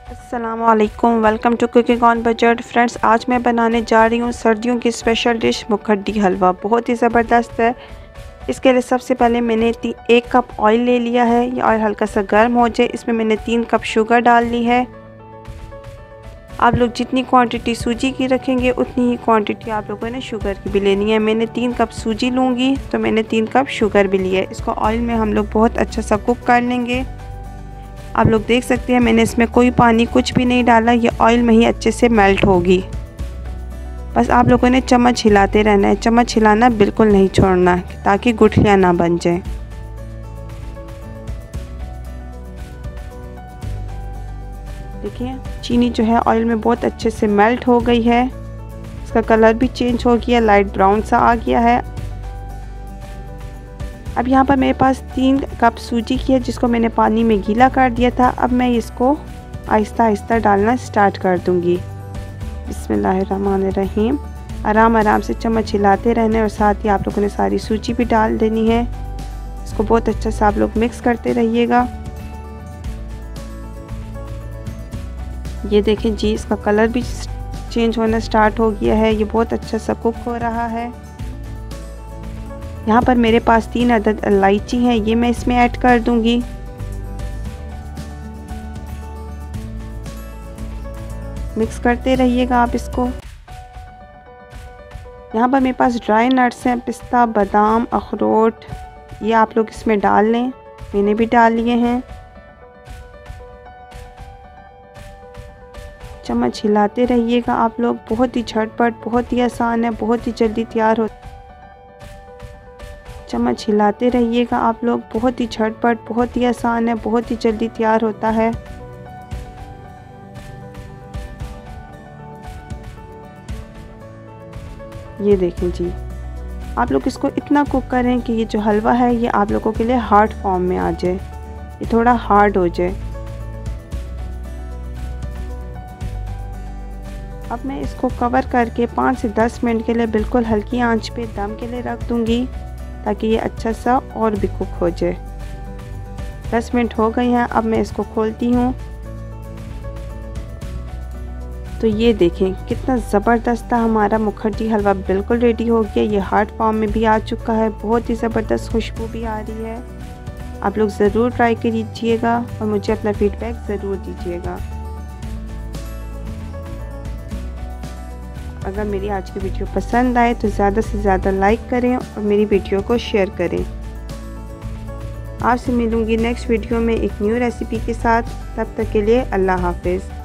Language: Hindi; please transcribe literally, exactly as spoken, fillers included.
अस्सलामुअलैकुम, welcome to cooking on budget. Friends, आज मैं बनाने जा रही हूँ सर्दियों की स्पेशल डिश मुखड्डी हलवा। बहुत ही ज़बरदस्त है। इसके लिए सबसे पहले मैंने एक कप ऑयल ले लिया है। ये ऑयल हल्का सा गर्म हो जाए, इसमें मैंने तीन कप शुगर डाल ली है। आप लोग जितनी क्वांटिटी सूजी की रखेंगे उतनी ही क्वांटिटी आप लोगों ने शुगर की भी लेनी है। मैंने तीन कप सूजी लूँगी तो मैंने तीन कप शुगर भी लिया है। इसको ऑयल में हम लोग बहुत अच्छा सा कुक कर लेंगे। आप लोग देख सकते हैं मैंने इसमें कोई पानी कुछ भी नहीं डाला, ये ऑयल में ही अच्छे से मेल्ट होगी। बस आप लोगों ने चम्मच हिलाते रहना है, चम्मच हिलाना बिल्कुल नहीं छोड़ना ताकि गुठलियाँ ना बन जाए। देखिए चीनी जो है ऑयल में बहुत अच्छे से मेल्ट हो गई है। इसका कलर भी चेंज हो गया, लाइट ब्राउन सा आ गया है। अब यहाँ पर मेरे पास तीन कप सूजी की है जिसको मैंने पानी में गीला कर दिया था। अब मैं इसको आहिस्ता आहिस्ता डालना स्टार्ट कर दूँगी। बिस्मिल्लाहिर्रहमानिर्रहीम। आराम आराम से चम्मच हिलाते रहने और साथ ही आप लोगों ने सारी सूजी भी डाल देनी है। इसको बहुत अच्छा से आप लोग मिक्स करते रहिएगा। ये देखें जी, इसका कलर भी चेंज होना स्टार्ट हो गया है। ये बहुत अच्छा सा कुक हो रहा है। यहाँ पर मेरे पास तीन अदद इलायची हैं, ये मैं इसमें ऐड कर दूंगी। मिक्स करते रहिएगा आप इसको। यहाँ पर मेरे पास ड्राई नट्स हैं, पिस्ता, बादाम, अखरोट, ये आप लोग इसमें डाल लें। मैंने भी डाल लिए हैं। चम्मच हिलाते रहिएगा आप लोग। बहुत ही झटपट, बहुत ही आसान है, बहुत ही जल्दी तैयार हो। चम्मच हिलाते रहिएगा आप लोग। बहुत ही झटपट, बहुत ही आसान है, बहुत ही जल्दी तैयार होता है। ये देखें जी, आप लोग इसको इतना कुक करें कि ये जो हलवा है ये आप लोगों के लिए हार्ड फॉर्म में आ जाए, ये थोड़ा हार्ड हो जाए। अब मैं इसको कवर करके पाँच से दस मिनट के लिए बिल्कुल हल्की आंच पे दम के लिए रख दूंगी ताकि ये अच्छा सा और भी कुक हो जाए। दस मिनट हो गए हैं। अब मैं इसको खोलती हूँ तो ये देखें कितना ज़बरदस्त था हमारा मुखड्डी हलवा। बिल्कुल रेडी हो गया। ये हार्ड फॉर्म में भी आ चुका है। बहुत ही ज़बरदस्त खुशबू भी आ रही है। आप लोग ज़रूर ट्राई कीजिएगा और मुझे अपना फीडबैक ज़रूर दीजिएगा। अगर मेरी आज की वीडियो पसंद आए तो ज़्यादा से ज़्यादा लाइक करें और मेरी वीडियो को शेयर करें। आपसे मिलूँगी नेक्स्ट वीडियो में एक न्यू रेसिपी के साथ। तब तक के लिए अल्लाह हाफिज़।